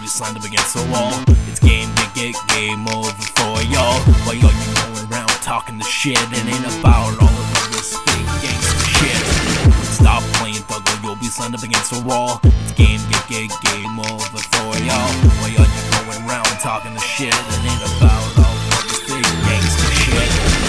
be slammed up against the wall. It's game over for y'all. While y'all you going around talking the shit, it ain't about all of this fake gangsta shit. Stop playing thug or you'll be slammed up against the wall. It's game over for y'all. While y'all you going around talking the shit, it ain't about all of this fake gangsta shit.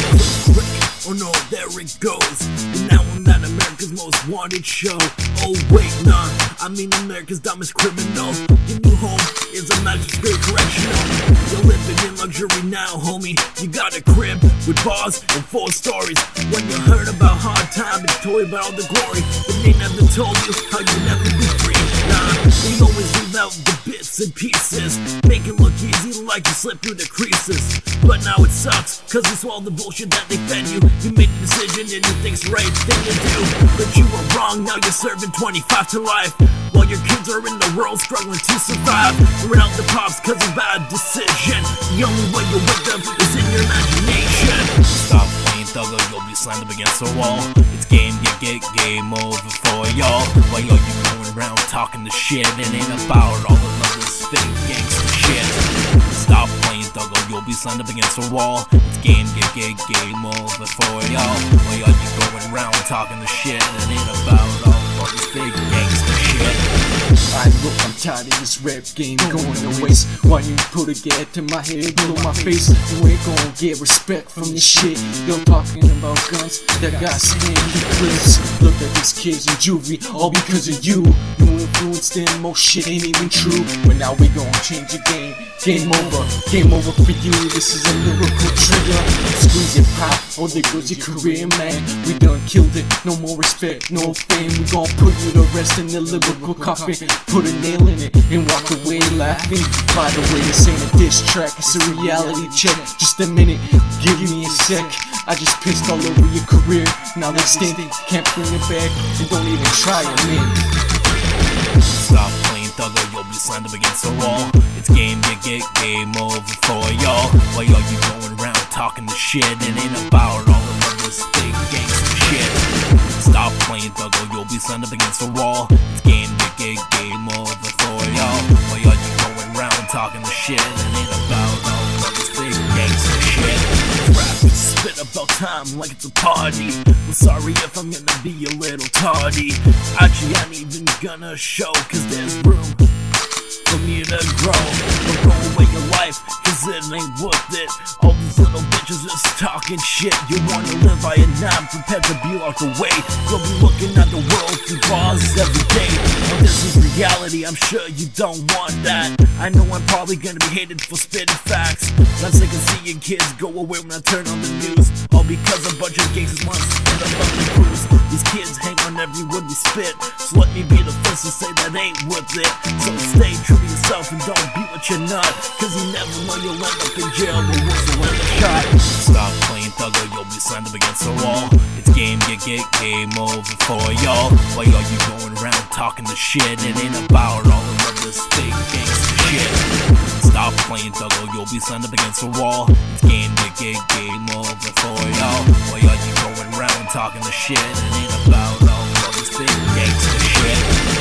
Oh no, there it goes. And now I'm at America's Most Wanted show. Oh wait, nah, I mean America's dumbest criminal. Your new home is a magistrate correctional. You're living in luxury now, homie. You got a crib with bars and 4 stories. When you heard about hard time, it's told you about all the glory, but they never told you how you never be free. Nah, they always leave out the bits and pieces, make it look easy like you slip through the creases. But now it sucks, cause you swallow the bullshit that they fed you. You made a decision and you think's the right thing to do, but you were wrong, now you're serving 25 to life, while your kids are in the world struggling to survive. You're out the pops cause of bad decision. The only way you're with them is in your imagination. Stop playing thug or you'll be slammed up against the wall. It's game over for y'all. While y'all you going around talking the shit, it ain't about all of this fake gangsta shit. Stop playing thug or you'll be slammed up against the wall. It's game over for y'all. While y'all you going around talking the shit, it ain't about all of this fake gangsta shit. I'm tired of this rap game going to waste. Why you put a gat to my head, blow my face? You ain't gonna get respect from this shit. You're talking about guns that got sandy clips. Look at these kids in juvie, all because of you. You influenced them, most shit ain't even true. But now we gon' change the game. Game over for you. This is a lyrical trigger. Squeeze it, pop, oh there goes your career, man. We done killed it, no more respect, no fame. We gon' put you to rest in the lyrical coffin. Put a nail in it and walk away laughing. By the way, this ain't a diss track, it's a reality check. Just a minute, give me a sec. I just pissed all over your career, now they stink. Can't bring it back, and don't even try it, man. Stop playing thug or you'll be slammed up against the wall. It's game over for y'all. While y'all you going around talking the shit, it ain't about all of this fake gangsta shit. Stop playing thug or you'll be slammed up against the wall. It's game over for y'all. While y'all you going around talking the shit, it ain't about all of this fake gangsta shit. Rap is spit about time like it's a party. I'm sorry if I'm gonna be a little tardy. Actually, I ain't even gonna show, cause there's room for me to grow. Don't throw away your life, cause it ain't worth it. All these little bitches just talking shit. You wanna live by it now, I'm prepared to be locked away. You'll be looking at the world through bars every day. Now this is reality, I'm sure you don't want that. I know I'm probably gonna be hated for spitting facts. I'm sick of seeing kids go away when I turn on the news, all because a bunch of gangsters want to spit up on the cruise. These kids hang on every word we spit, so let me be the first to say that ain't worth it. So stay true to yourself and don't be what you're not, cause you never know you'll end up in jail or worse, you'll end up shot. Stop playing thug or you'll be slammed up against the wall. It's game over for y'all. While y'all you going around talking the shit, it ain't about all of this fake gangsta shit. Stop playing thug or you'll be slammed up against the wall. It's game over for y'all. While y'all you going around talking the shit, it ain't about all of this fake gangsta shit.